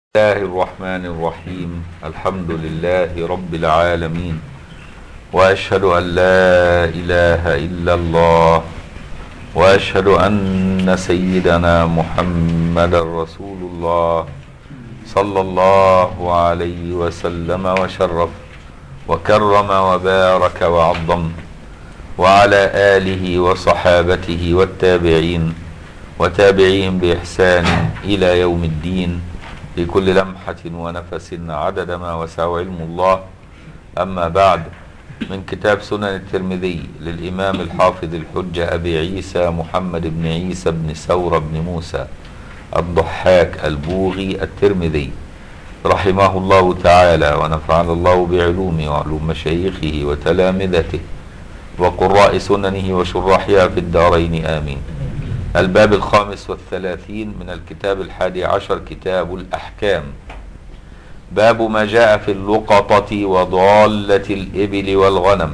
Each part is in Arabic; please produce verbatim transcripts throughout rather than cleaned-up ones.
الله الرحمن الرحيم. الحمد لله رب العالمين، وأشهد أن لا إله إلا الله، وأشهد أن سيدنا محمد رسول الله صلى الله عليه وسلم وشرف وكرم وبارك وعظم، وعلى آله وصحابته والتابعين وتابعين بإحسان إلى يوم الدين بكل لمحة ونفس عدد ما وسع علم الله. أما بعد، من كتاب سنن الترمذي للإمام الحافظ الحجة أبي عيسى محمد بن عيسى بن ثور بن موسى الضحاك البوغي الترمذي رحمه الله تعالى، ونفعنا الله بعلومه وعلوم مشايخه وتلامذته وقراء سننه وشراحها في الدارين آمين. الباب الخامس والثلاثين من الكتاب الحادي عشر، كتاب الأحكام. باب ما جاء في اللقطة وضالة الإبل والغنم.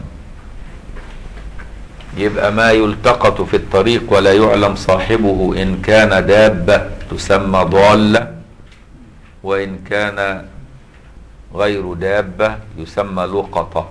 يبقى ما يلتقط في الطريق ولا يعلم صاحبه، إن كان دابة تسمى ضالة، وإن كان غير دابة يسمى لقطة.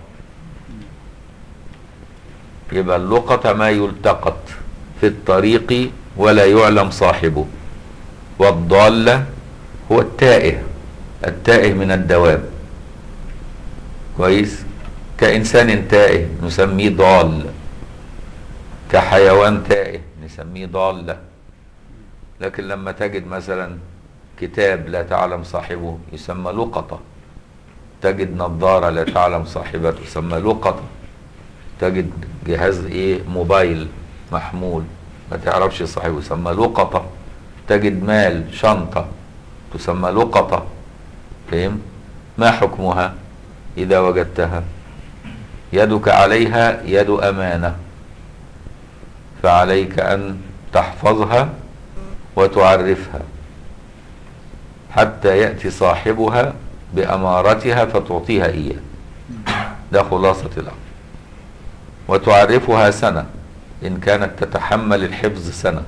يبقى اللقطة ما يلتقط في الطريق ولا يعلم صاحبه، والضالة هو التائه التائه من الدواب. كويس؟ كإنسان تائه نسميه ضال، كحيوان تائه نسميه ضالة. لكن لما تجد مثلا كتاب لا تعلم صاحبه يسمى لقطة، تجد نظارة لا تعلم صاحبها تسمى لقطة، تجد جهاز ايه موبايل محمول ما تعرفش صاحبه يسمى لقطة، تجد مال شنطة تسمى لقطة. فهم؟ ما حكمها إذا وجدتها؟ يدك عليها يد أمانة، فعليك أن تحفظها وتعرفها حتى يأتي صاحبها بأمارتها فتعطيها إياه. ده خلاصة الأمر. وتعرفها سنة إن كانت تتحمل الحفظ سنة،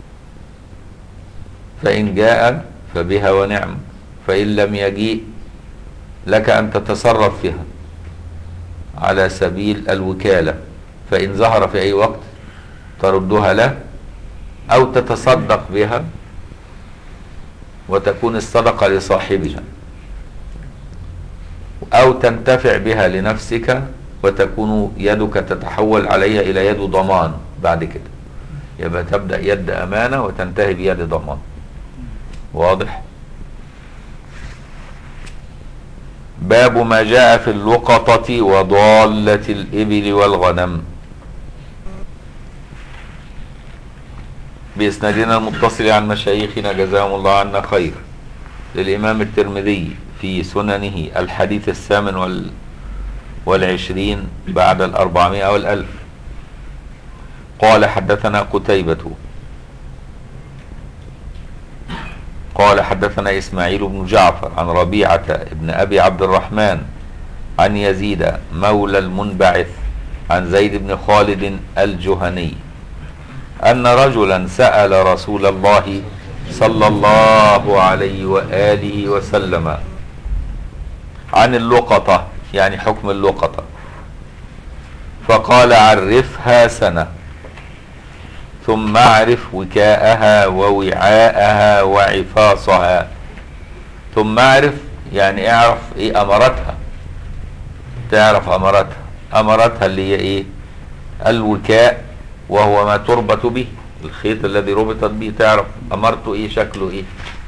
فإن جاء فبها ونعم، فإن لم يجيء لك أن تتصرف فيها على سبيل الوكالة، فإن ظهر في أي وقت تردها له، أو تتصدق بها وتكون الصدقة لصاحبها، أو تنتفع بها لنفسك وتكون يدك تتحول عليها إلى يد ضمان بعد كده. يبقى تبدأ يد أمانة وتنتهي بيد ضمان. واضح؟ باب ما جاء في اللقطة وضالة الإبل والغنم. بإسنادنا المتصل عن مشايخنا جزاهم الله عنا خير، للإمام الترمذي في سننه الحديث الثامن وال والعشرين بعد الأربعمائة والألف. قال حدثنا قتيبة قال حدثنا إسماعيل بن جعفر عن ربيعة ابن أبي عبد الرحمن عن يزيد مولى المنبعث عن زيد بن خالد الجهني أن رجلا سأل رسول الله صلى الله عليه وآله وسلم عن اللقطة، يعني حكم اللقطة، فقال عرفها سنة ثم اعرف وكاءها ووعاءها وعفاصها. ثم اعرف يعني اعرف ايه امرتها، تعرف امرتها. امرتها اللي هي ايه؟ الوكاء، وهو ما تربط به، الخيط الذي ربطت به، تعرف امرته ايه، شكله ايه.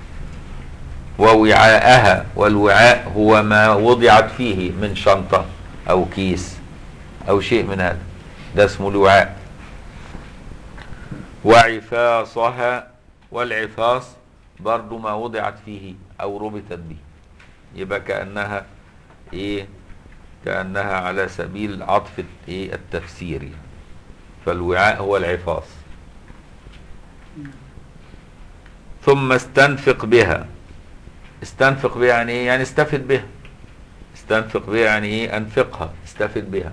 ووعاءها، والوعاء هو ما وضعت فيه من شنطة او كيس او شيء من هذا، ده اسمه الوعاء. وعفاصها، والعفاص برضو ما وضعت فيه او ربطت به. يبقى كأنها ايه؟ كأنها على سبيل عطف ايه التفسير. فالوعاء هو العفاص. ثم استنفق بها. استنفق بها يعني ايه؟ يعني استفد بها. استنفق بها يعني ايه؟ انفقها، استفد بها.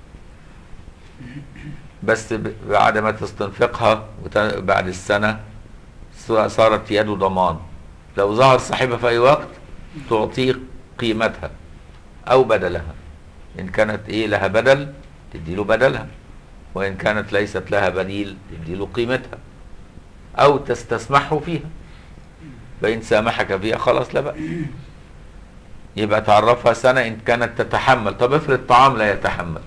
بس بعد ما تستنفقها بعد السنة صارت يد ضمان، لو ظهر صاحبها في اي وقت تعطيه قيمتها او بدلها. ان كانت ايه لها بدل تدي له بدلها، وان كانت ليست لها بديل تدي له قيمتها او تستسمحه فيها. فان سامحك فيها خلاص لا بقى، يبقى تعرفها سنة ان كانت تتحمل. طب افرض طعام لا يتحمل،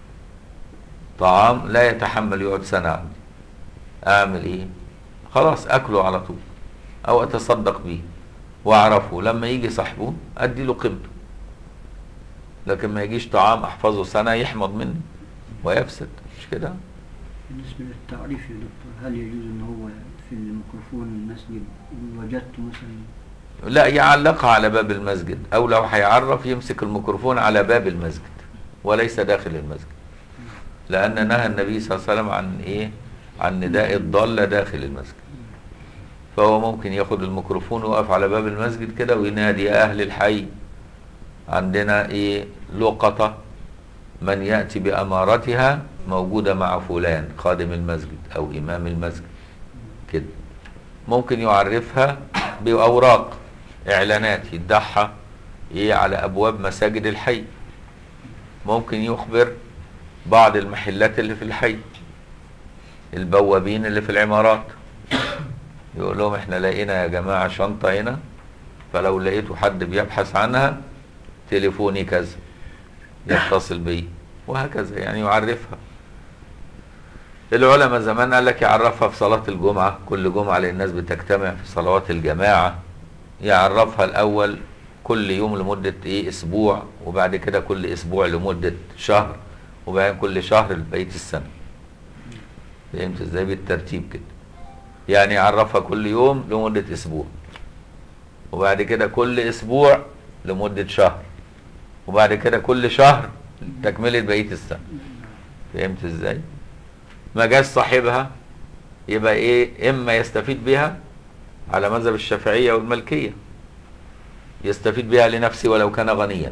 طعام لا يتحمل يقعد سنة عندي، اعمل ايه؟ خلاص اكله على طول او اتصدق بيه واعرفه لما يجي صاحبه ادي له قيمته. لكن ما يجيش طعام احفظه سنة يحمض مني ويفسد، مش كده؟ بالنسبة للتعريف يا دكتور، هل يجوز ان هو في الميكروفون المسجد وجدته مثلا؟ لا، يعلقها على باب المسجد، او لو هيعرف يمسك الميكروفون على باب المسجد وليس داخل المسجد، لان نهى النبي صلى الله عليه وسلم عن ايه؟ عن نداء الضالة داخل المسجد. فهو ممكن ياخد الميكروفون ويقف على باب المسجد كده وينادي يا اهل الحي، عندنا ايه؟ لقطة من يأتي بأمارتها موجودة مع فلان خادم المسجد او امام المسجد كده. ممكن يعرفها بأوراق اعلانات يدعها ايه على ابواب مساجد الحي. ممكن يخبر بعض المحلات اللي في الحي، البوابين اللي في العمارات، يقول لهم احنا لقينا يا جماعة شنطة هنا، فلو لقيتوا حد بيبحث عنها تليفوني كذا يتصل بي، وهكذا يعني يعرفها. العلماء زمان قال لك يعرفها في صلاة الجمعة، كل جمعة لأن الناس بتجتمع في صلوات الجماعة، يعرفها الأول كل يوم لمدة ايه؟ اسبوع، وبعد كده كل اسبوع لمدة شهر، وبعدين كل شهر لبقية السنة. فهمت ازاي؟ بالترتيب كده. يعني يعرفها كل يوم لمدة اسبوع، وبعد كده كل اسبوع لمدة شهر، وبعد كده كل شهر تكملة بقية السنة. فهمت ازاي؟ ما جاش صاحبها يبقى ايه؟ اما يستفيد بها على مذهب الشافعية والمالكية، يستفيد بها لنفسه ولو كان غنيا،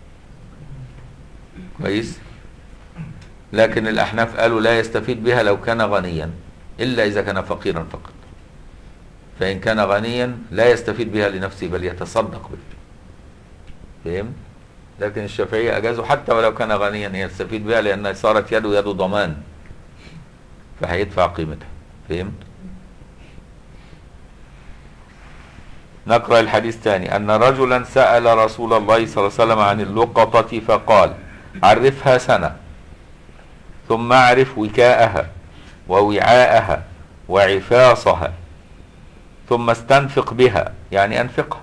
كويس؟ لكن الأحناف قالوا لا يستفيد بها لو كان غنيا إلا إذا كان فقيرا فقط. فإن كان غنيا لا يستفيد بها لنفسه بل يتصدق بها. فهم؟ لكن الشافعية أجازوا حتى ولو كان غنيا يستفيد بها، لأنها صارت يده يد ضمان، فهيدفع قيمتها. فهمت؟ نقرأ الحديث ثاني. أن رجلا سأل رسول الله صلى الله عليه وسلم عن اللقطة فقال عرفها سنة ثم اعرف وكاءها ووعاءها وعفاصها ثم استنفق بها، يعني أنفقها،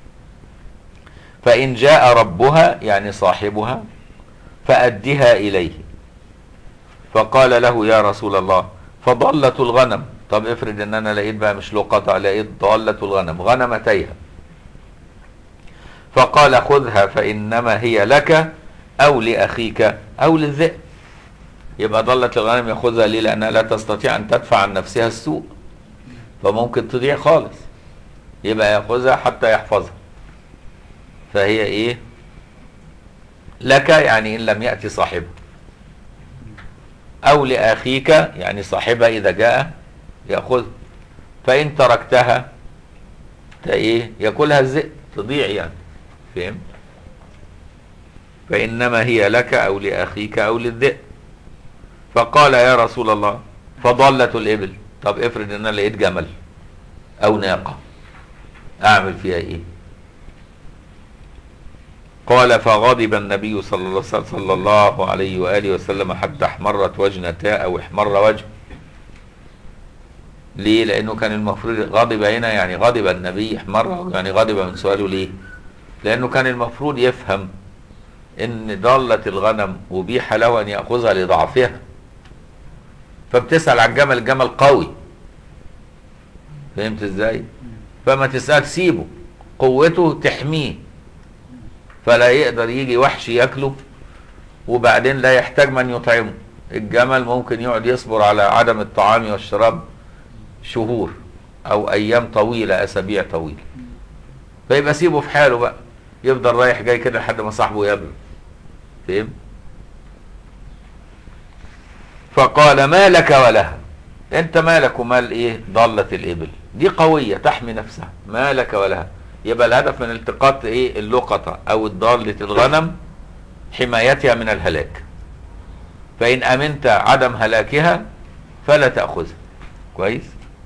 فإن جاء ربها يعني صاحبها فأدها إليه. فقال له يا رسول الله فضلة الغنم. طب افرض ان انا لقيت بقى مش لقطة، لقيت ضالة الغنم غنمتيها، فقال خذها فإنما هي لك او لأخيك او للذئب. يبقى ضالة الغنم ياخذها ليه؟ لأنها لا تستطيع ان تدفع عن نفسها السوء، فممكن تضيع خالص، يبقى ياخذها حتى يحفظها. فهي ايه؟ لك يعني ان لم يأتي صاحبها، او لأخيك يعني صاحبها اذا جاء يأخذ. فإن تركتها ايه؟ يأكلها الذئب، تضيع يعني. فهمت؟ فإنما هي لك أو لأخيك أو للذئب. فقال يا رسول الله فضلة الإبل. طب افرض ان انا لقيت جمل أو ناقة، أعمل فيها إيه؟ قال فغضب النبي صلى الله عليه وآله وسلم حتى احمرت وجنتاه أو احمر وجهه. ليه؟ لأنه كان المفروض غضب هنا يعني غضب النبي، احمر يعني غضب من سؤاله. ليه؟ لأنه كان المفروض يفهم إن ضالة الغنم أبيح له أن يأخذها لضعفها، فبتسأل عن الجمل، الجمل قوي. فهمت ازاي؟ فما تسأل، سيبه، قوته تحميه، فلا يقدر يجي وحش ياكله وبعدين لا يحتاج من يطعمه. الجمل ممكن يقعد يصبر على عدم الطعام والشراب شهور او ايام طويلة، اسابيع طويلة، فيبقى سيبه في حاله بقى، يفضل رايح جاي كده لحد ما صاحبه يبلغ. فهم؟ فقال ما لك ولها، انت مالك ومال ايه ضالة الابل؟ دي قوية تحمي نفسها ما لك ولها. يبقى الهدف من التقاط ايه اللقطة او الضالة الغنم حمايتها من الهلاك، فإن أمنت عدم هلاكها فلا تأخذها. كويس.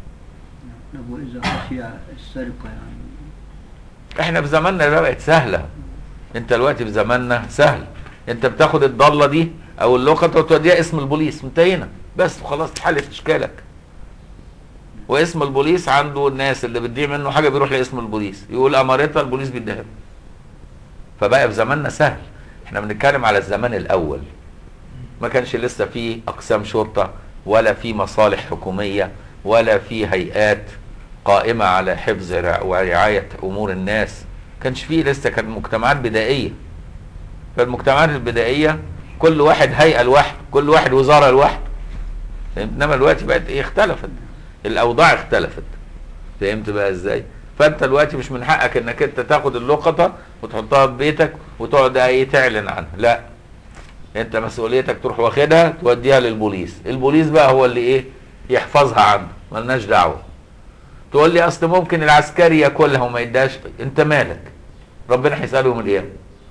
طب وإذا خشي السرقة يعني؟ احنا في زماننا ده بقت سهلة. انت دلوقتي في زماننا سهل، انت بتاخد الضالة دي او اللقطة وتوديها اسم البوليس، انتهينا بس وخلاص اتحلت اشكالك. واسم البوليس عنده الناس اللي بتضيع منه حاجة بيروح لاسم البوليس يقول امارتها البوليس بيديها له. فبقى في زماننا سهل. احنا بنتكلم على الزمان الاول، ما كانش لسه فيه اقسام شرطة ولا في مصالح حكومية ولا في هيئات قائمة على حفظ ورعاية امور الناس. كانش فيه لسه، كانت مجتمعات بدائية. فالمجتمعات البدائية كل واحد هيئة لوحده، كل واحد وزارة لوحده. انما دلوقتي بقت ايه؟ اختلفت الاوضاع، اختلفت. فهمت بقى ازاي؟ فانت دلوقتي مش من حقك انك انت تاخد اللقطة وتحطها في بيتك وتقعد ايه تعلن عنها، لا. انت مسؤوليتك تروح واخدها توديها للبوليس، البوليس بقى هو اللي ايه يحفظها عنده، ملناش دعوة. تقول لي اصل ممكن العسكري ياكلها وما يداش، انت مالك؟ ربنا هيسأله يوم القيامة.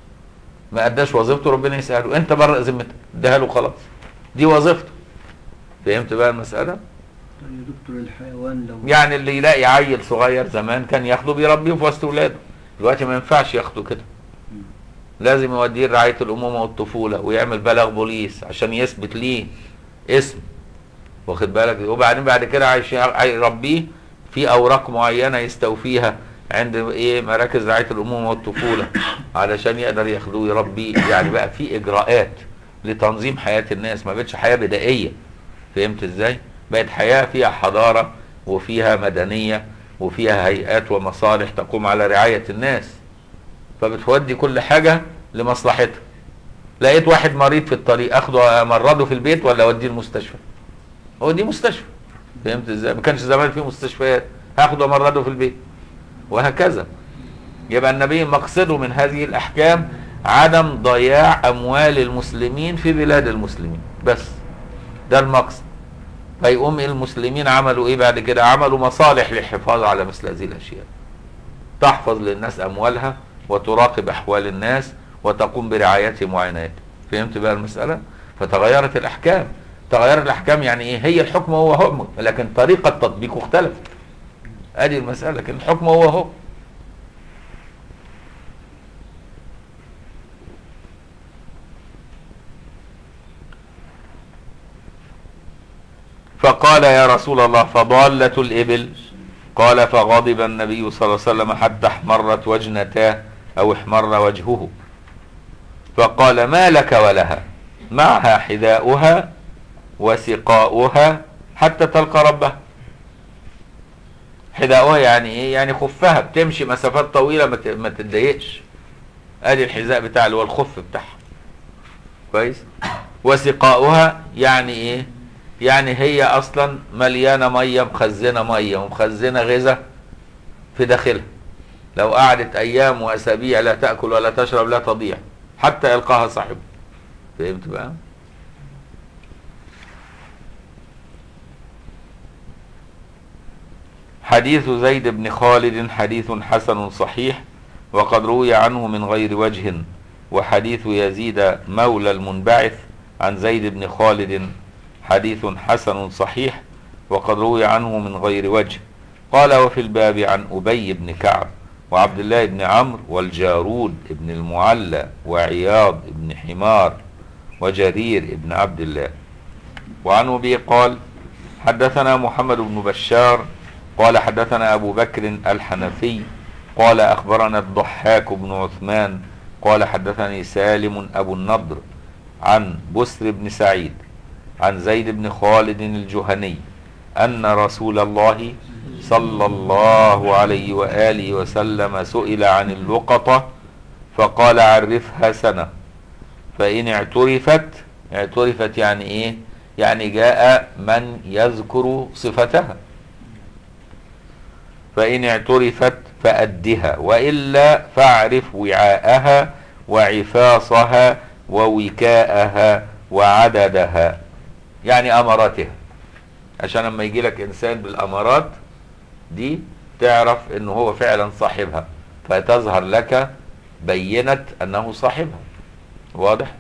ما اداش وظيفته ربنا يسأله، انت بره ذمتك، اديها له خلاص، دي وظيفته. فهمت بقى المسألة؟ طيب يا دكتور الحيوان لو يعني اللي يلاقي عيل صغير زمان كان ياخده بيربيه في وسط ولاده، دلوقتي ما ينفعش ياخده كده، لازم يوديه رعاية الأمومة والطفولة ويعمل بلاغ بوليس عشان يثبت ليه اسم، واخد بالك؟ وبعدين بعد كده عايش يربيه في أوراق معينة يستوفيها عند ايه مراكز رعاية الأمومة والطفولة علشان يقدر ياخدوه يربيه. يعني بقى في إجراءات لتنظيم حياة الناس، ما بقتش حياة بدائية. فهمت ازاي؟ بقت حياة فيها حضارة وفيها مدنية وفيها هيئات ومصالح تقوم على رعاية الناس، فبتودي كل حاجة لمصلحتها. لقيت واحد مريض في الطريق، اخده امرضه في البيت ولا اوديه المستشفى؟ هو دي مستشفى. فهمت ازاي؟ ما كانش زمان فيه مستشفيات، هاخده امرضه في البيت وهكذا. يبقى النبي مقصده من هذه الاحكام عدم ضياع اموال المسلمين في بلاد المسلمين، بس ده المقصد. فيقوم المسلمين عملوا ايه بعد كده؟ عملوا مصالح للحفاظ على مثل هذه الاشياء، تحفظ للناس اموالها وتراقب احوال الناس وتقوم برعايتهم وعنايتهم. فهمت بقى المسألة؟ فتغيرت الاحكام. تغيرت الاحكام يعني ايه؟ هي الحكم هو حكم لكن طريقة تطبيقه اختلفت. ادي المسألة، لكن الحكم هو هو. فقال يا رسول الله فضالة الإبل؟ قال فغضب النبي صلى الله عليه وسلم حتى احمرت وجنتاه أو احمر وجهه، فقال ما لك ولها؟ معها حذاؤها وسقاؤها حتى تلقى ربها. حذاؤها يعني ايه؟ يعني خفها، بتمشي مسافات طويلة ما تتضايقش. ادي الحذاء بتاع اللي هو الخف بتاعها. كويس. وسقاؤها يعني ايه؟ يعني هي اصلا مليانه ميه، مخزنه ميه ومخزنه غذاء في داخلها، لو قعدت ايام واسابيع لا تاكل ولا تشرب لا تضيع حتى يلقاها صاحبه. فهمت بقى؟ حديث زيد بن خالد حديث حسن صحيح وقد روي عنه من غير وجه، وحديث يزيد مولى المنبعث عن زيد بن خالد حديث حسن صحيح وقد روي عنه من غير وجه. قال وفي الباب عن أبي بن كعب وعبد الله بن عمرو والجارود بن المعلى وعياض بن حمار وجرير بن عبد الله. وعن أبي قال حدثنا محمد بن بشار قال حدثنا أبو بكر الحنفي قال أخبرنا الضحاك بن عثمان قال حدثني سالم أبو النضر عن بسر بن سعيد عن زيد بن خالد الجهني أن رسول الله صلى الله عليه وآله وسلم سئل عن اللقطة فقال عرفها سنة، فإن اعترفت، اعترفت يعني إيه؟ يعني جاء من يذكر صفتها، فإن اعترفت فأدها وإلا فاعرف وعاءها وعفاصها ووكاءها وعددها، يعني أماراتها، عشان لما يجي لك إنسان بالأمارات دي تعرف انه هو فعلا صاحبها، فتظهر لك بينة انه صاحبها. واضح؟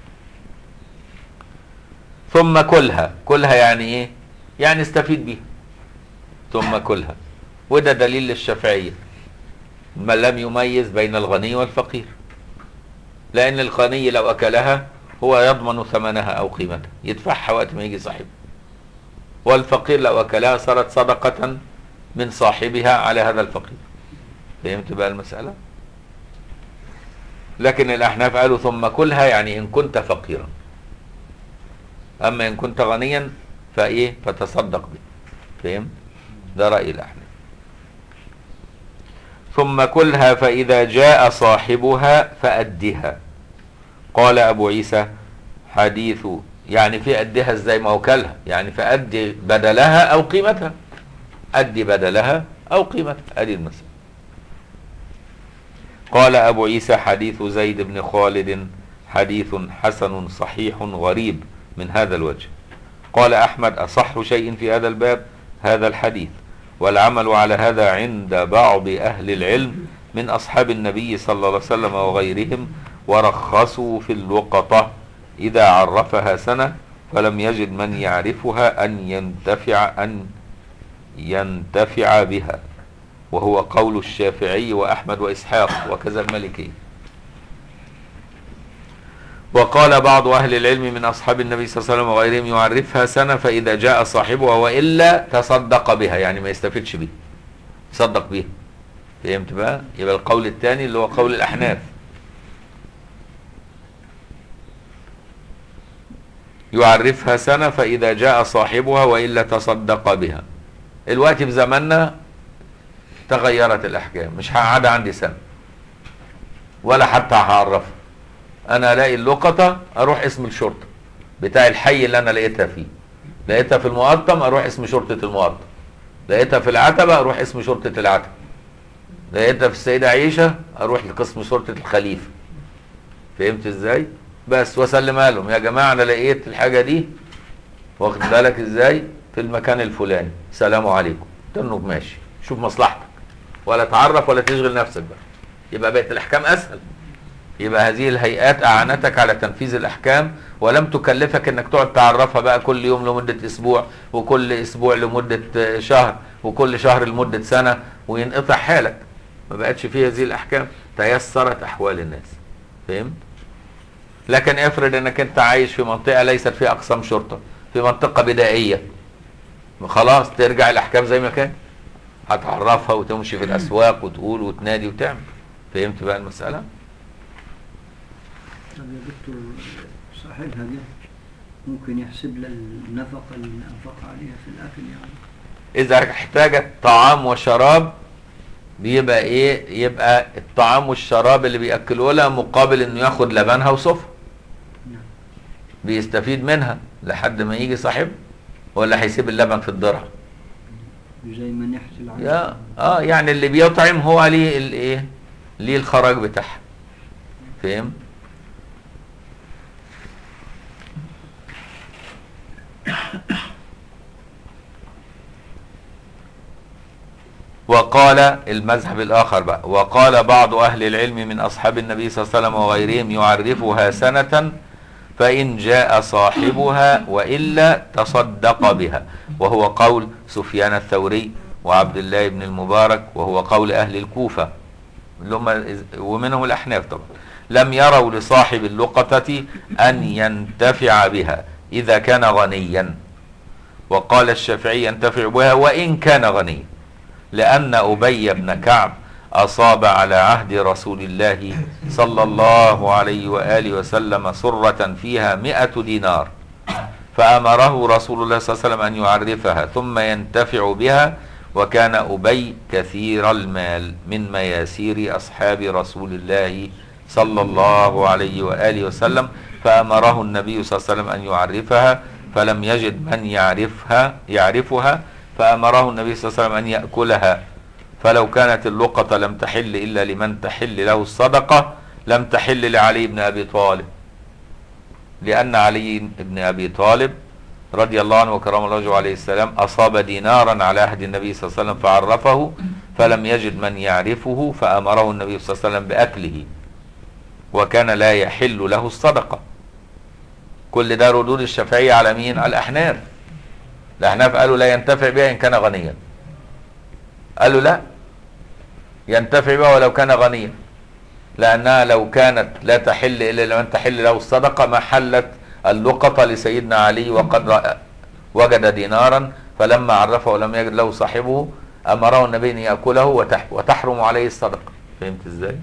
ثم كلها. كلها يعني ايه؟ يعني استفيد بيها. ثم كلها. وده دليل للشافعية ما لم يميز بين الغني والفقير، لان الغني لو اكلها هو يضمن ثمنها او قيمتها، يدفعها وقت ما يجي صاحبها. والفقير لو اكلها صارت صدقة من صاحبها على هذا الفقير. فهمت بقى المسألة؟ لكن الاحناف قالوا ثم كلها يعني ان كنت فقيرا، اما ان كنت غنيا فايه فتصدق به. فهم؟ ده رأي الاحناف. ثم كلها فاذا جاء صاحبها فأدها. قال ابو عيسى حديث يعني في أدها ازاي؟ ما هو كلها يعني فأدي بدلها او قيمتها. أدي بدلها او قيمتها. ادي المسألة. قال ابو عيسى حديث زيد بن خالد حديث حسن صحيح غريب من هذا الوجه. قال احمد اصح شيء في هذا الباب هذا الحديث، والعمل على هذا عند بعض اهل العلم من اصحاب النبي صلى الله عليه وسلم وغيرهم، ورخصوا في اللقطة اذا عرفها سنة فلم يجد من يعرفها ان ينتفع ان ينتفع بها، وهو قول الشافعي واحمد واسحاق وكذا المالكي. وقال بعض اهل العلم من اصحاب النبي صلى الله عليه وسلم وغيرهم يعرفها سنة فاذا جاء صاحبها والا تصدق بها، يعني ما يستفدش بيها، يصدق بيها. فهمت بقى؟ يبقى القول الثاني اللي هو قول الاحناف، يعرفها سنة فاذا جاء صاحبها والا تصدق بها. الوقت في زماننا تغيرت الاحكام، مش هقعد عندي سنة ولا حتى هعرفها. انا الاقي اللقطة اروح اسم الشرطة بتاع الحي اللي انا لقيتها فيه، لقيتها في المقطم اروح اسم شرطة المقطم، لقيتها في العتبة اروح اسم شرطة العتبة، لقيتها في السيدة عيشة اروح لقسم شرطة الخليفة. فهمت ازاي؟ بس واسلمها لهم، يا جماعة انا لقيت الحاجة دي، واخد بالك ازاي، في المكان الفلاني، سلام عليكم. تنك ماشي، شوف مصلحتك، ولا تعرف ولا تشغل نفسك بقى. يبقى بقت الاحكام اسهل. يبقى هذه الهيئات اعانتك على تنفيذ الاحكام، ولم تكلفك انك تقعد تعرفها بقى كل يوم لمدة اسبوع، وكل اسبوع لمدة شهر، وكل شهر لمدة سنة، وينقطع حالك. ما بقتش فيه هذه الاحكام، تيسرت احوال الناس. فهمت؟ لكن افرض انك انت عايش في منطقة ليست فيها اقسام شرطة، في منطقة بدائية، خلاص ترجع الاحكام زي ما كان، هتعرفها وتمشي في الاسواق وتقول وتنادي وتعمل. فهمت بقى المسألة؟ طب يا دكتور، صاحبها دي ممكن يحسب لها النفقة اللي أنفق عليها في الأكل يعني؟ إذا احتاجت طعام وشراب بيبقى إيه؟ يبقى الطعام والشراب اللي بيأكلوا لها مقابل إنه ياخد لبنها وصفها. نعم. بيستفيد منها لحد ما يجي صاحب، ولا هيسيب اللبن في الضرع؟ زي ما نحسب عليه. يا اه يعني اللي بيطعم هو ليه الايه؟ ليه الخراج بتاعها. فهم؟ وقال المذهب الآخر بقى، وقال بعض أهل العلم من أصحاب النبي صلى الله عليه وسلم وغيرهم يعرفها سنة فإن جاء صاحبها وإلا تصدق بها، وهو قول سفيان الثوري وعبد الله بن المبارك، وهو قول أهل الكوفة ومنهم الأحناف طبعا. لم يروا لصاحب اللقطة أن ينتفع بها إذا كان غنيا، وقال الشافعي ينتفع بها وإن كان غنيا، لأن أبي بن كعب أصاب على عهد رسول الله صلى الله عليه وآله وسلم سرة فيها مئة دينار، فأمره رسول الله صلى الله عليه وسلم أن يعرفها ثم ينتفع بها، وكان أبي كثير المال من مياسير أصحاب رسول الله صلى الله عليه وآله وسلم، فأمره النبي صلى الله عليه وسلم أن يعرفها فلم يجد من يعرفها يعرفها فأمره النبي صلى الله عليه وسلم أن يأكلها، فلو كانت اللقطة لم تحل إلا لمن تحل له الصدقة لم تحل لعلي بن أبي طالب، لأن علي بن أبي طالب رضي الله عنه وكرم الله وجهه عليه السلام أصاب دينارا على عهد النبي صلى الله عليه وسلم فعرفه فلم يجد من يعرفه فأمره النبي صلى الله عليه وسلم بأكله وكان لا يحل له الصدقة. كل ده ردود الشافعية على مين؟ على الأحناف. الأحناف قالوا لا ينتفع بها إن كان غنيا، قالوا لا ينتفع بها ولو كان غنيا، لأنها لو كانت لا تحل إلا لمن تحل له الصدقة ما حلت اللقطة لسيدنا علي وقد وجد دينارا فلما عرفه ولم يجد له صاحبه أمره النبي أن يأكله وتحرم عليه الصدقة. فهمت إزاي؟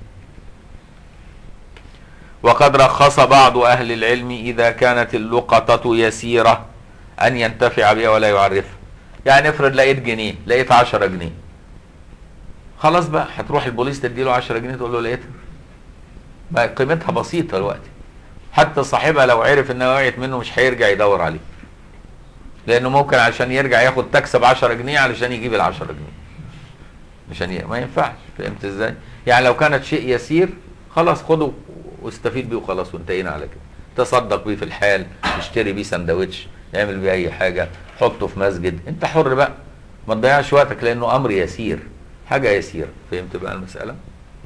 وقد رخص بعض أهل العلم إذا كانت اللقطة يسيرة أن ينتفع بها ولا يعرفها. يعني افرض لقيت جنيه، لقيت عشرة جنيه، خلاص بقى هتروح البوليس تديله عشرة جنيه تقول له لقيتها، بقى قيمتها بسيطة دلوقتي، حتى صاحبها لو عرف انها وقعت منه مش هيرجع يدور عليه، لانه ممكن عشان يرجع ياخد تكسب عشرة جنيه علشان يجيب ال عشرة جنيه، عشان ي... ما ينفعش. فهمت ازاي؟ يعني لو كانت شيء يسير خلاص خده واستفيد بيه وخلاص وانتهينا على كده. تصدق بيه في الحال، اشتري بيه سندوتش، اعمل بيه اي حاجه، حطه في مسجد، انت حر بقى، ما تضيعش وقتك لانه امر يسير، حاجه يسيره. فهمت بقى المساله؟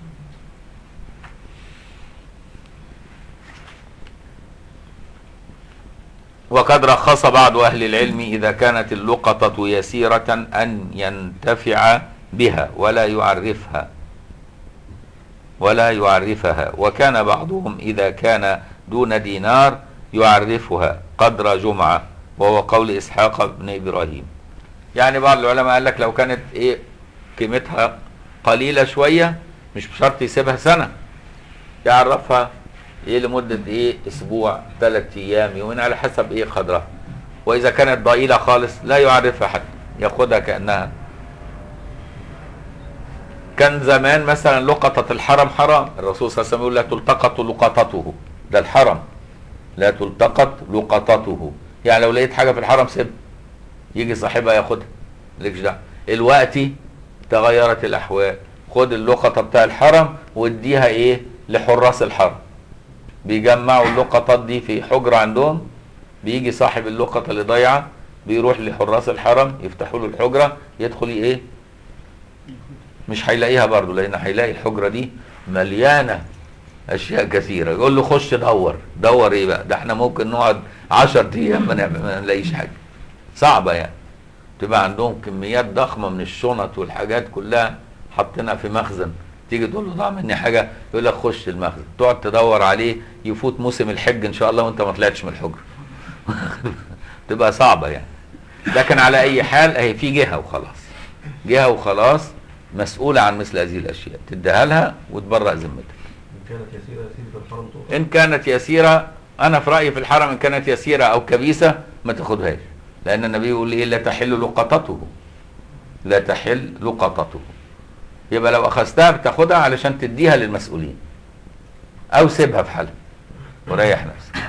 وقد رخص بعض أهل العلم إذا كانت اللقطة يسيرة أن ينتفع بها ولا يعرفها ولا يعرفها وكان بعضهم إذا كان دون دينار يعرفها قدر جمعة، وهو قول إسحاق بن إبراهيم. يعني بعض العلماء قال لك لو كانت إيه قيمتها قليلة شوية مش بشرط يسيبها سنة، يعرفها ايه لمدة ايه اسبوع، ثلاث ايام، يومين، على حسب ايه قدرها. واذا كانت ضئيلة خالص لا يعرفها حتى، ياخدها كأنها. كان زمان مثلا لقطة الحرم حرام، الرسول صلى الله عليه وسلم يقول لا تلتقط لقطته، ده الحرم، لا تلتقط لقطته، يعني لو لقيت حاجة في الحرم سيبها، يجي صاحبها ياخدها، مالكش دعوة. دلوقتي تغيرت الاحوال، خد اللقطة بتاع الحرم واديها ايه لحراس الحرم، بيجمعوا اللقطات دي في حجرة عندهم، بيجي صاحب اللقطة اللي ضايعة بيروح لحراس الحرم يفتحوا له الحجرة، يدخل ايه مش هيلاقيها برضه، لان هيلاقي الحجرة دي مليانة اشياء كثيرة. يقول له خش دور، دور ايه بقى، ده احنا ممكن نقعد عشر ايام ما نلاقيش حاجة، صعبة يعني. تبقى عندهم كميات ضخمة من الشنط والحاجات كلها حاطينها في مخزن، تيجي تقول له ضاع مني حاجه يقول لك خش المخزن، تقعد تدور عليه، يفوت موسم الحج ان شاء الله وانت ما طلعتش من الحجر. تبقى صعبه يعني. لكن على اي حال اهي في جهه وخلاص، جهه وخلاص مسؤوله عن مثل هذه الاشياء، تديها لها وتبرأ ذمتك. ان كانت يسيره يسيره في الحرم تؤخذ. ان كانت يسيره، انا في رايي في الحرم ان كانت يسيره او كبيسه ما تاخدهاش، لان النبي يقول ايه لا تحل لقطته، لا تحل لقطته. يبقى لو اخذتها بتاخدها علشان تديها للمسؤولين، او سيبها في حالها وريح نفسك.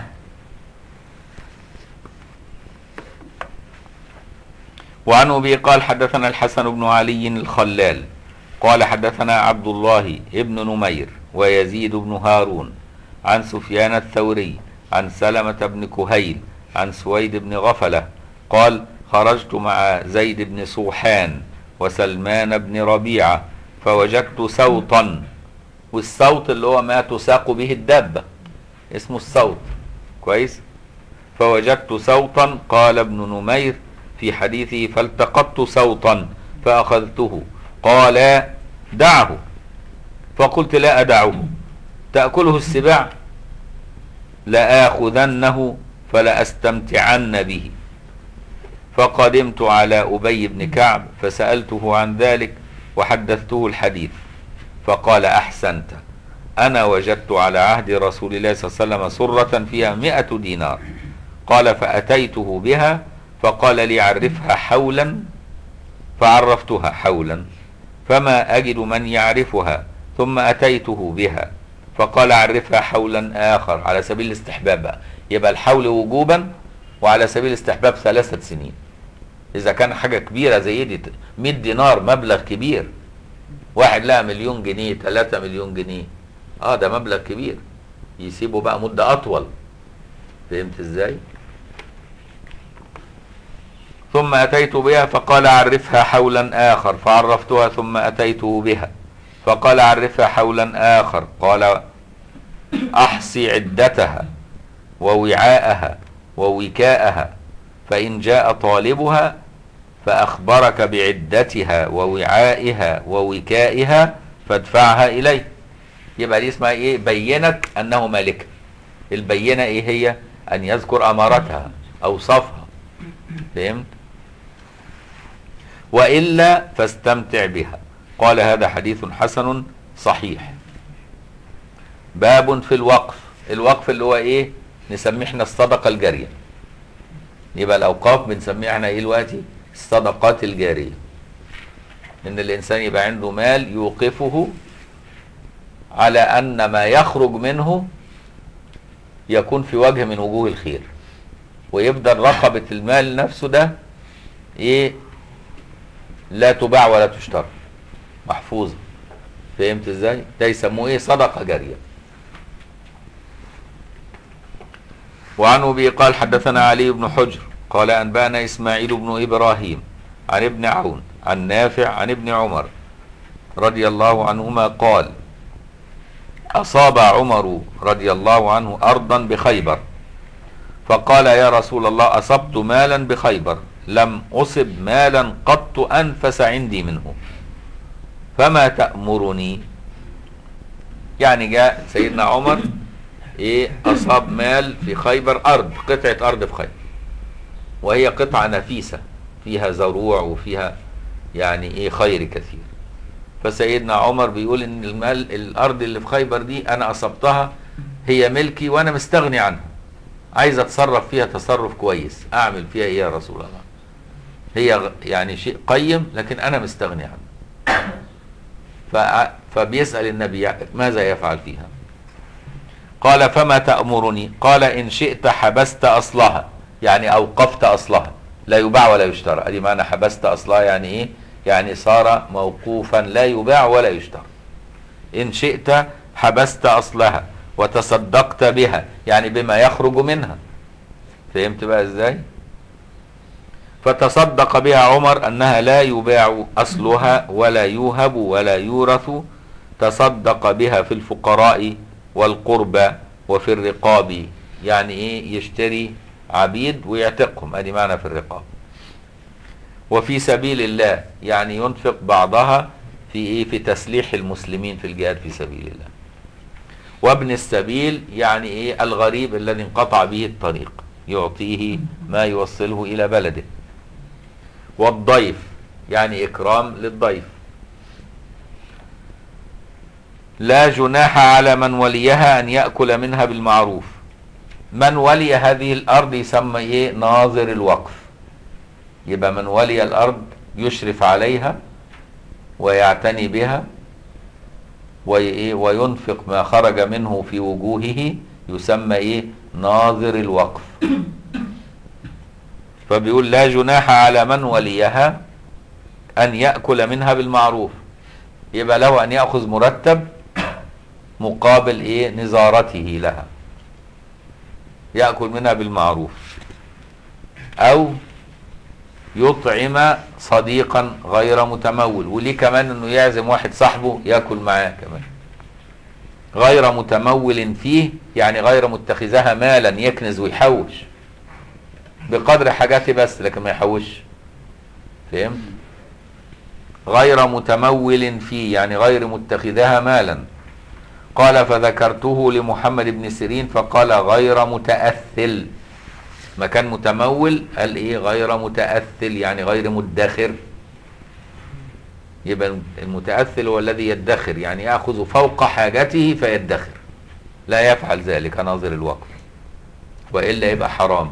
وعن ابي قال حدثنا الحسن بن علي الخلال قال حدثنا عبد الله ابن نمير ويزيد بن هارون عن سفيان الثوري عن سلمة بن كهيل عن سويد بن غفلة قال خرجت مع زيد بن سوحان وسلمان بن ربيعة فوجدت سوطا، والصوت اللي هو ما تساق به الدابة اسمه الصوت، كويس. فوجدت سوطا، قال ابن نمير في حديثه فالتقطت سوطا فأخذته، قال دعه، فقلت لا أدعه تأكله السباع، لآخذنه فلأستمتعن به. فقدمت على أبي بن كعب فسألته عن ذلك وحدثته الحديث، فقال أحسنت، أنا وجدت على عهد رسول الله صلى الله عليه وسلم سرة فيها مئة دينار. قال فأتيته بها فقال لي عرفها حولا، فعرفتها حولا فما أجد من يعرفها، ثم أتيته بها فقال عرفها حولا آخر، على سبيل الاستحباب بقى. يبقى الحول وجوبا، وعلى سبيل الاستحباب ثلاثة سنين. إذا كان حاجة كبيرة زي دي مئة دينار مبلغ كبير، واحد لها مليون جنيه، ثلاثة مليون جنيه، اه ده مبلغ كبير، يسيبه بقى مدة أطول. فهمت ازاي؟ ثم أتيت بها فقال عرفها حولا آخر، فعرفتها ثم أتيته بها فقال عرفها حولا آخر، قال أحصي عدتها ووعاءها ووكاءها، فإن جاء طالبها فأخبرك بعدتها ووعائها ووكائها فادفعها إليه. يبقى دي اسمها إيه؟ بينك أنه مالك. البينة إيه هي؟ أن يذكر أمارتها أوصافها. فهمت؟ وإلا فاستمتع بها. قال هذا حديث حسن صحيح. باب في الوقف. الوقف اللي هو إيه؟ نسميه احنا الصدقة الجارية. يبقى الأوقاف بنسميها احنا إيه دلوقتي؟ الصدقات الجارية. إن الإنسان يبقى عنده مال يوقفه على أن ما يخرج منه يكون في وجه من وجوه الخير، ويفضل رقبة المال نفسه ده إيه؟ لا تباع ولا تشترى، محفوظة. فهمت إزاي؟ ده يسموه إيه؟ صدقة جارية. وعن أبي قال حدثنا علي بن حجر قال أنبأنا إسماعيل بن إبراهيم عن ابن عون عن نافع عن ابن عمر رضي الله عنهما قال أصاب عمر رضي الله عنه أرضا بخيبر، فقال يا رسول الله أصبت مالا بخيبر لم أصب مالا قط أنفس عندي منه، فما تأمرني؟ يعني جاء سيدنا عمر إيه؟ أصاب مال في خيبر، أرض، قطعة أرض في خيبر، وهي قطعة نفيسة فيها زروع وفيها يعني إيه خير كثير. فسيدنا عمر بيقول إن المال الأرض اللي في خيبر دي أنا أصبتها هي ملكي وأنا مستغني عنها، عايز أتصرف فيها تصرف كويس، أعمل فيها إيه يا رسول الله؟ هي يعني شيء قيم لكن أنا مستغني عنه. فبيسأل النبي ماذا يفعل فيها؟ قال فما تأمرني؟ قال إن شئت حبست أصلها، يعني أوقفت أصلها، لا يباع ولا يشترى. أدي معنى حبست أصلها، يعني إيه؟ يعني صار موقوفا لا يباع ولا يشترى. إن شئت حبست أصلها وتصدقت بها، يعني بما يخرج منها. فهمت بقى إزاي؟ فتصدق بها عمر أنها لا يباع أصلها ولا يوهب ولا يورث، تصدق بها في الفقراء والقربى وفي الرقاب، يعني إيه؟ يشتري عبيد ويعتقهم، ادي معنى في الرقاب. وفي سبيل الله، يعني ينفق بعضها في ايه؟ في تسليح المسلمين في الجهاد في سبيل الله. وابن السبيل يعني ايه؟ الغريب الذي انقطع به الطريق، يعطيه ما يوصله الى بلده. والضيف يعني اكرام للضيف. لا جناح على من وليها ان يأكل منها بالمعروف. من ولي هذه الارض يسمى ايه؟ ناظر الوقف. يبقى من ولي الارض يشرف عليها ويعتني بها وينفق ما خرج منه في وجوهه، يسمى ايه؟ ناظر الوقف. فبيقول لا جناح على من وليها ان يأكل منها بالمعروف. يبقى له ان يأخذ مرتب مقابل ايه؟ نظارته لها، يأكل منها بالمعروف، أو يطعم صديقا غير متمول. وليه كمان انه يعزم واحد صاحبه يأكل معاه كمان. غير متمول فيه يعني غير متخذها مالا يكنز ويحوش بقدر حاجاته بس، لكن ما يحوش. فهمت؟ غير متمول فيه يعني غير متخذها مالا. قال فذكرته لمحمد بن سيرين فقال غير متأثل. ما كان متمول قال ايه؟ غير متأثل يعني غير مدخر. يبقى المتأثل هو الذي يدخر، يعني يأخذ فوق حاجته فيدخر، لا يفعل ذلك ناظر الوقف، وإلا يبقى حرام.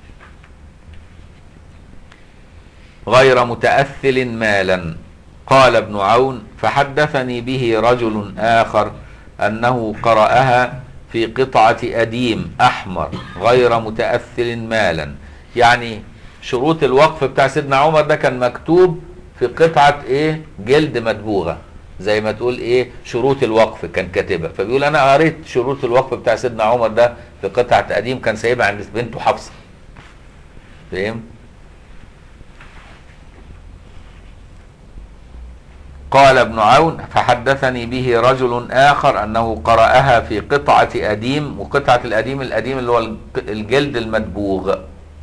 غير متأثل مالا. قال ابن عون فحدثني به رجل آخر أنه قرأها في قطعة أديم أحمر غير متأثل مالا. يعني شروط الوقف بتاع سيدنا عمر ده كان مكتوب في قطعة ايه؟ جلد مدبوغة، زي ما تقول ايه؟ شروط الوقف كان كاتبها. فبيقول انا قريت شروط الوقف بتاع سيدنا عمر ده في قطعة أديم كان سايبها عند بنته حفصة. فاهم؟ قال ابن عون فحدثني به رجل آخر أنه قرأها في قطعة أديم، وقطعة الأديم الأديم اللي هو الجلد المدبوغ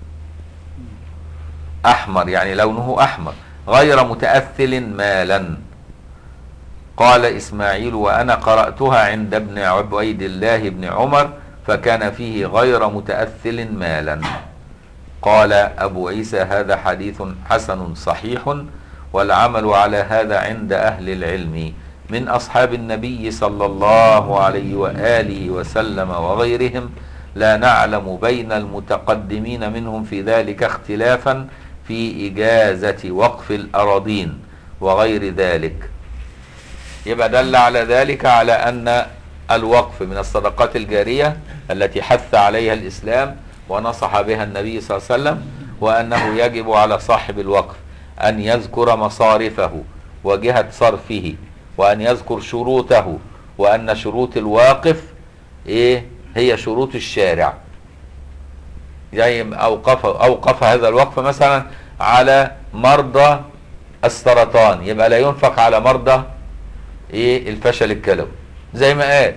أحمر، يعني لونه أحمر غير متأثل مالا. قال إسماعيل وأنا قرأتها عند ابن عبيد الله بن عمر فكان فيه غير متأثل مالا. قال أبو عيسى هذا حديث حسن صحيح، والعمل على هذا عند أهل العلم من أصحاب النبي صلى الله عليه وآله وسلم وغيرهم، لا نعلم بين المتقدمين منهم في ذلك اختلافا في إجازة وقف الأراضين وغير ذلك. يبقى دل على ذلك على أن الوقف من الصدقات الجارية التي حث عليها الإسلام ونصح بها النبي صلى الله عليه وسلم، وأنه يجب على صاحب الوقف أن يذكر مصارفه وجهة صرفه، وأن يذكر شروطه، وأن شروط الواقف إيه هي شروط الشارع. زي أوقف أوقف هذا الوقف مثلا على مرضى السرطان، يبقى لا ينفق على مرضى إيه الفشل الكلوي زي ما قال،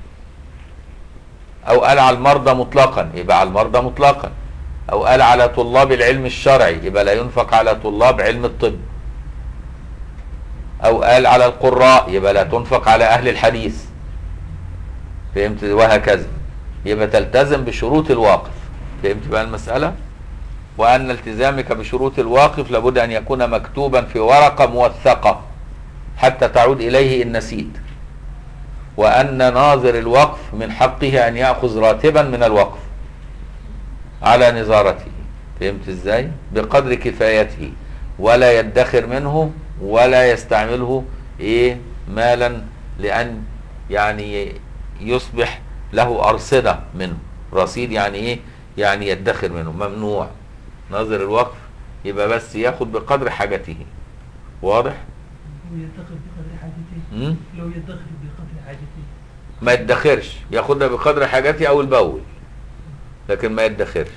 أو قال على المرضى مطلقا يبقى على المرضى مطلقا، أو قال على طلاب العلم الشرعي يبقى لا ينفق على طلاب علم الطب، أو قال على القراء يبقى لا تنفق على أهل الحديث. فهمت؟ وهكذا. يبقى تلتزم بشروط الواقف. فهمت بقى المسألة؟ وأن التزامك بشروط الواقف لابد أن يكون مكتوبا في ورقة موثقة حتى تعود إليه إن نسيت. وأن ناظر الوقف من حقه أن يأخذ راتبا من الوقف على نظارته. فهمت ازاي؟ بقدر كفايته، ولا يدخر منه ولا يستعمله ايه مالا لأن يعني يصبح له أرصدة منه، رصيد يعني ايه يعني يدخر منه، ممنوع. ناظر الوقف يبقى بس ياخد بقدر حاجته. واضح؟ لو يدخر بقدر حاجته لو يدخر بقدر حاجته ما يدخرش، ياخدها بقدر حاجته أو البول، لكن ما يدخرش.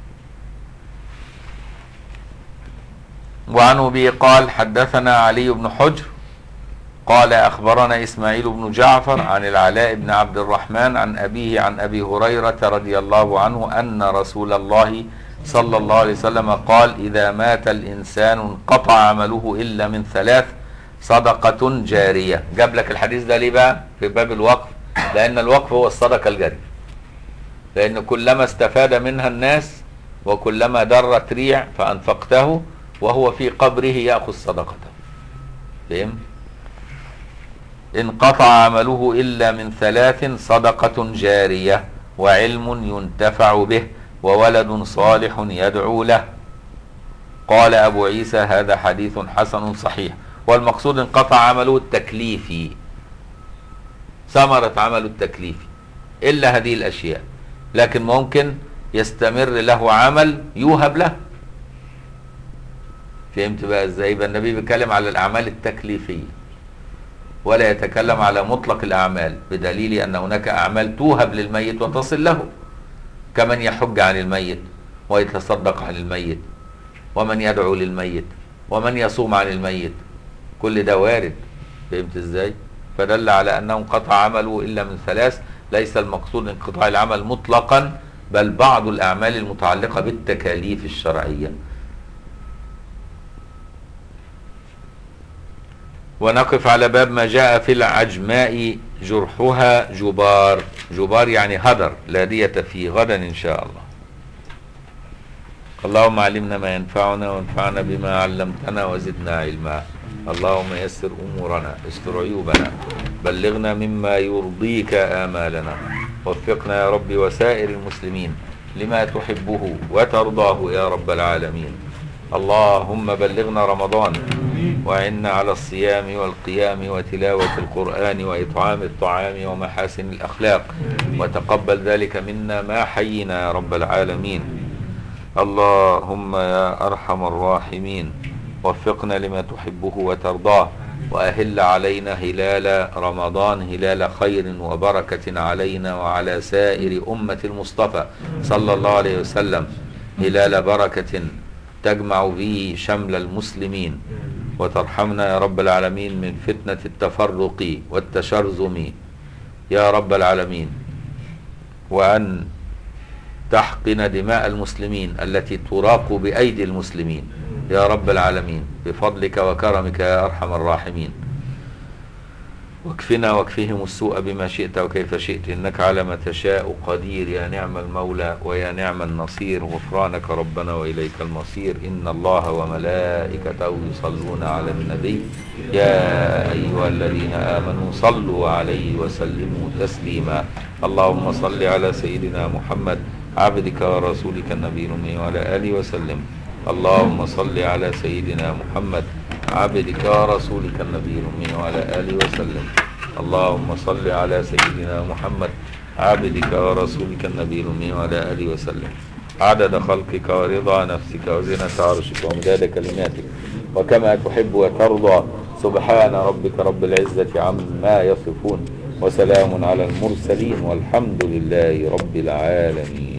وعنه به قال حدثنا علي بن حجر قال أخبرنا إسماعيل بن جعفر عن العلاء بن عبد الرحمن عن أبيه عن أبي هريرة رضي الله عنه أن رسول الله صلى الله عليه وسلم قال إذا مات الإنسان انقطع عمله إلا من ثلاث: صدقة جارية. جاب لك الحديث ده ليه بقى في باب الوقف؟ لأن الوقف هو الصدقة الجارية، لأن كلما استفاد منها الناس وكلما درت ريع فأنفقته وهو في قبره يأخذ صدقته. فهم؟ انقطع عمله إلا من ثلاث: صدقة جارية، وعلم ينتفع به، وولد صالح يدعو له. قال أبو عيسى هذا حديث حسن صحيح. والمقصود انقطع عمله التكليفي، ثمرة عمله التكليفي، إلا هذه الأشياء. لكن ممكن يستمر له عمل يوهب له. فهمت بقى ازاي؟ يبقى النبي بيتكلم على الأعمال التكليفية ولا يتكلم على مطلق الأعمال، بدليل أن هناك أعمال توهب للميت وتصل له، كمن يحج عن الميت ويتصدق عن الميت، ومن يدعو للميت، ومن يصوم عن الميت، كل ده وارد. فهمت ازاي؟ فدل على أنه انقطع عمله إلا من ثلاث. ليس المقصود انقطاع العمل مطلقا، بل بعض الأعمال المتعلقة بالتكاليف الشرعية. ونقف على باب ما جاء في العجماء جرحها جبار. جبار يعني هدر، لا دية فيه، غدا إن شاء الله. اللهم علمنا ما ينفعنا وانفعنا بما علمتنا وزدنا علما. اللهم يسر أمورنا، استر عيوبنا، بلغنا مما يرضيك آمالنا، وفقنا يا رب وسائر المسلمين لما تحبه وترضاه يا رب العالمين. اللهم بلغنا رمضان، وعنا على الصيام والقيام وتلاوة القرآن وإطعام الطعام ومحاسن الأخلاق، وتقبل ذلك منا ما حيينا يا رب العالمين. اللهم يا أرحم الراحمين وفقنا لما تحبه وترضاه، وأهل علينا هلال رمضان هلال خير وبركة علينا وعلى سائر أمة المصطفى صلى الله عليه وسلم، هلال بركة تجمع به شمل المسلمين. وترحمنا يا رب العالمين من فتنة التفرق والتشرذم يا رب العالمين، وأن تحقن دماء المسلمين التي تراق بأيدي المسلمين يا رب العالمين بفضلك وكرمك يا أرحم الراحمين. واكفنا واكفهم السوء بما شئت وكيف شئت، إنك على ما تشاء قدير. يا نعم المولى ويا نعم النصير، غفرانك ربنا وإليك المصير. إن الله وملائكته يصلون على النبي يا أيها الذين آمنوا صلوا عليه وسلموا تسليما. اللهم صل على سيدنا محمد عبدك ورسولك النبي الأمي وعلى آله وسلم. اللهم صل على سيدنا محمد عبدك ورسولك النبي الأمي وعلى آله وسلم. اللهم صل على سيدنا محمد عبدك ورسولك النبي الأمي وعلى آله وسلم. عدد خلقك ورضا نفسك وزنة عرشك ومداد كلماتك وكما تحب وترضى. سبحان ربك رب العزة عما يصفون، وسلام على المرسلين، والحمد لله رب العالمين.